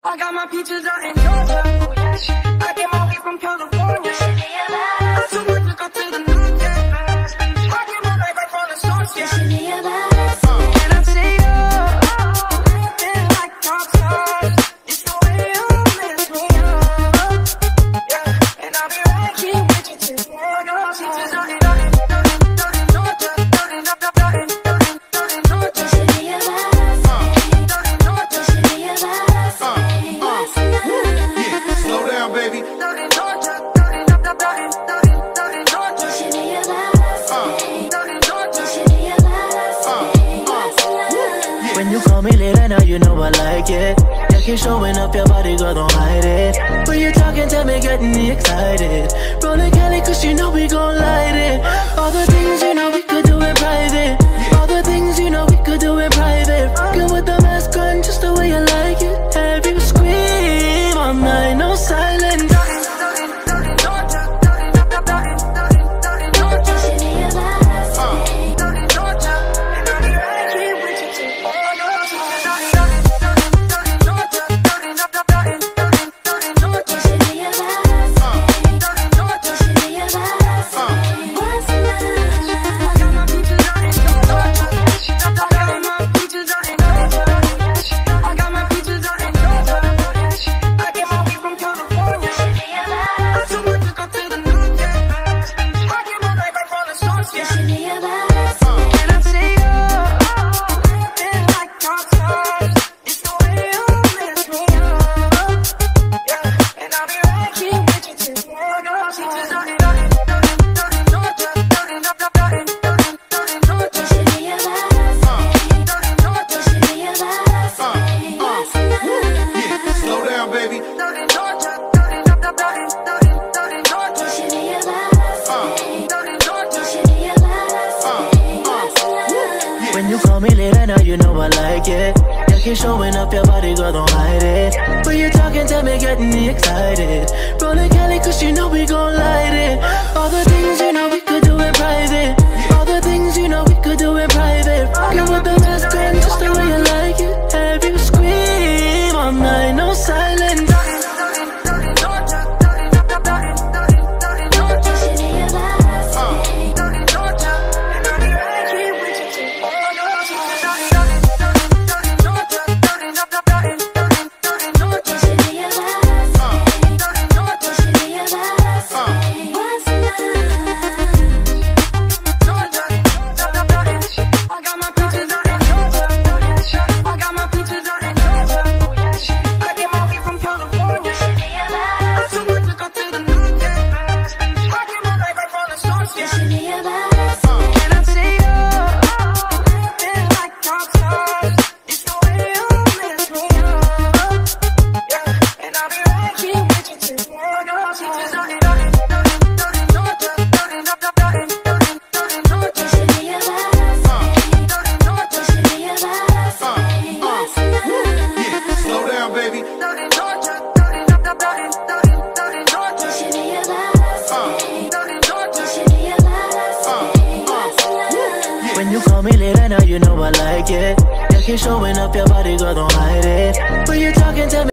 I got my peaches out in Georgia. I came all the way from California. I took my look up to the north, yeah. I came all right from the source, yeah. And I say, oh, living like rock stars. It's the way you lift me up, yeah. And I'll be right here with you till the end. Peaches out in Georgia. When you call me late, I know you know I like it. Yeah, keep showing up your body, girl, don't hide it. When you talking to me, getting me excited. Rolling Cali, cause you know we gon' light it. All the things you know we could do in private. All the things you know we could do in private. Rockin' with the mask on, just the way you like it. Have you scream all night, no silence. When you call me late, I know you know I like it. Yeah, keep showing up your body, girl, don't hide it. When you talking to me, getting me excited. Rolling Cali, cause you know we gon' light it. All the things you know we could do in private. All the things you know we could do in private. Rockin' with the mask on, just the way you like it. Have you scream all night, no silence. When you call me late, I know you know I like it. Yeah, keep showing up your body, girl, don't hide it. When you talking to me